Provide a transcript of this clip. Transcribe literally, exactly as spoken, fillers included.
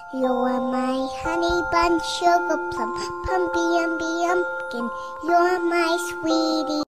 You're my honey bun, sugar plum, pumpy umby umpkin. You're my sweetie.